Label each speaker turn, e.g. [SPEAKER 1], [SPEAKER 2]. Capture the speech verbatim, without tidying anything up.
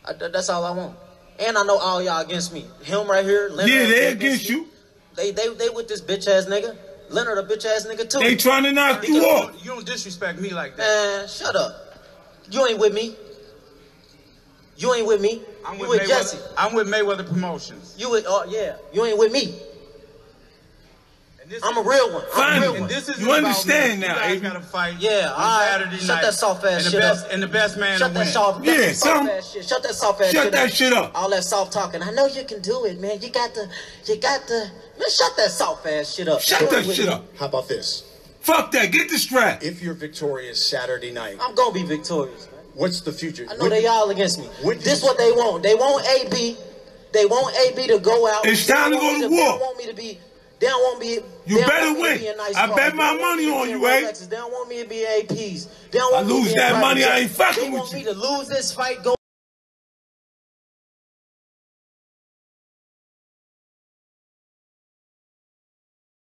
[SPEAKER 1] I, that's all I want. And I know all y'all against me. Him right here. Leonard,
[SPEAKER 2] yeah, they against you.
[SPEAKER 1] They they they with this bitch ass nigga. Leonard a bitch ass nigga too.
[SPEAKER 2] They trying to knock you off.
[SPEAKER 3] You don't disrespect me like that.
[SPEAKER 1] Man, shut up. You ain't with me. You ain't with me.
[SPEAKER 3] I'm
[SPEAKER 1] you
[SPEAKER 3] with,
[SPEAKER 1] with
[SPEAKER 3] Mayweather,
[SPEAKER 1] Jesse.
[SPEAKER 3] I'm with Mayweather Promotions.
[SPEAKER 1] You with, oh yeah. You ain't with me. I'm a real one. I'm
[SPEAKER 2] Fine.
[SPEAKER 1] a real
[SPEAKER 3] And
[SPEAKER 1] one.
[SPEAKER 3] this is
[SPEAKER 2] You understand now,
[SPEAKER 3] You guys
[SPEAKER 2] Aiden.
[SPEAKER 3] gotta fight.
[SPEAKER 1] Yeah, all right.
[SPEAKER 3] Saturday
[SPEAKER 1] Shut
[SPEAKER 3] night.
[SPEAKER 1] that soft ass
[SPEAKER 3] and the
[SPEAKER 1] shit
[SPEAKER 3] best,
[SPEAKER 1] up.
[SPEAKER 3] And the best man
[SPEAKER 1] Shut
[SPEAKER 3] to
[SPEAKER 1] that
[SPEAKER 3] win.
[SPEAKER 1] soft,
[SPEAKER 2] Yeah,
[SPEAKER 1] that soft
[SPEAKER 2] some-
[SPEAKER 1] ass shit. Shut that soft ass
[SPEAKER 2] Shut
[SPEAKER 1] shit
[SPEAKER 2] that
[SPEAKER 1] up.
[SPEAKER 2] shit up.
[SPEAKER 1] All that soft talking. I know you can do it, man. You got the, you got the. Man, shut that soft ass shit up.
[SPEAKER 2] Shut
[SPEAKER 1] You
[SPEAKER 2] that
[SPEAKER 1] ain't with
[SPEAKER 2] shit
[SPEAKER 1] me.
[SPEAKER 2] up.
[SPEAKER 4] How about this?
[SPEAKER 2] Fuck that. Get the strap.
[SPEAKER 4] If you're victorious Saturday night,
[SPEAKER 1] I'm gonna be victorious, man.
[SPEAKER 4] what's the future?
[SPEAKER 1] I know they all against me.
[SPEAKER 4] What
[SPEAKER 1] This
[SPEAKER 4] you-
[SPEAKER 1] what they want. They want A B. They want A B to go out.
[SPEAKER 2] It's time
[SPEAKER 1] They
[SPEAKER 2] to
[SPEAKER 1] want
[SPEAKER 2] go
[SPEAKER 1] me
[SPEAKER 2] to war.
[SPEAKER 1] They don't want me to be. They don't want me.
[SPEAKER 2] You
[SPEAKER 1] they don't
[SPEAKER 2] better
[SPEAKER 1] want me to
[SPEAKER 2] win.
[SPEAKER 1] be in nice
[SPEAKER 2] I
[SPEAKER 1] cars.
[SPEAKER 2] bet
[SPEAKER 1] They
[SPEAKER 2] my
[SPEAKER 1] don't want
[SPEAKER 2] money
[SPEAKER 1] me to
[SPEAKER 2] on
[SPEAKER 1] be in
[SPEAKER 2] you, eh?
[SPEAKER 1] Rolexes. They don't want me to be A Ps. They don't want
[SPEAKER 2] I
[SPEAKER 1] me to
[SPEAKER 2] lose
[SPEAKER 1] be in
[SPEAKER 2] that
[SPEAKER 1] private
[SPEAKER 2] money, I
[SPEAKER 1] jets.
[SPEAKER 2] ain't fucking
[SPEAKER 1] They
[SPEAKER 2] with
[SPEAKER 1] want
[SPEAKER 2] you.
[SPEAKER 1] me to lose this fight. Go.